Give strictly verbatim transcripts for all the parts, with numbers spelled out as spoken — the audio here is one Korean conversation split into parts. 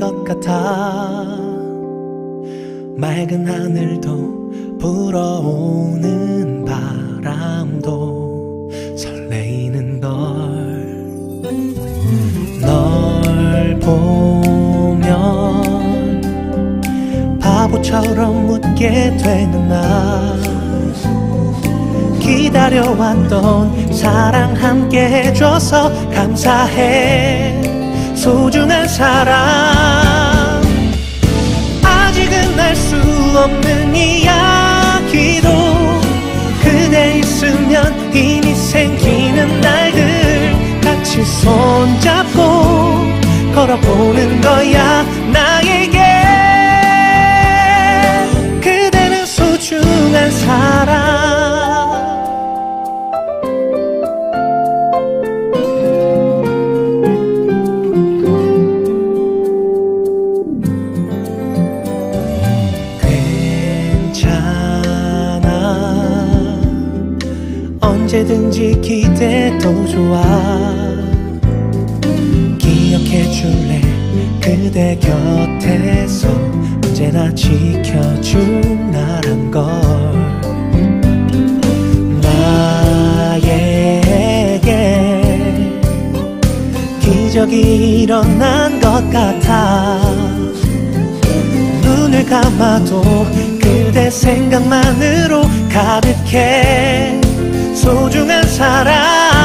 것 같아. 맑은 하늘도 불어오는 바람도 설레이는 걸. 널 보면 바보처럼 웃게 되는 나. 기다려왔던 사랑 함께 해줘서 감사해. 소중한 사랑. 아직은 알 수 없는 이야기도 그대 있으면 이미 생기는 날들. 같이 손잡고 걸어보는 거야 나에게. 그대는 소중한 사람. 언제든지 기대도 좋아. 기억해줄래 그대 곁에서 언제나 지켜준 나란 걸. 나에게 기적이 일어난 것 같아. 눈을 감아도 그대 생각만으로 가득해. 소중한 사람.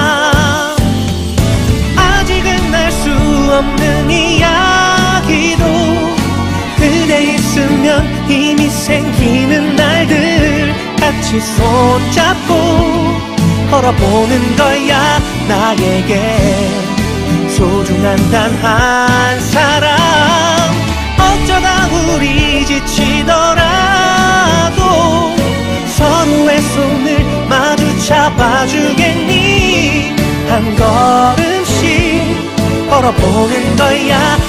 아직은 알 수 없는 이야기도 그대 있으면 이미 생기는 날들. 같이 손잡고 걸어보는 거야 나에게. 소중한 단 한 사람. 어쩌다 우리 지치더라도 서로의 손을 마주 잡아주겠니. 한 걸음씩 걸어보는 거야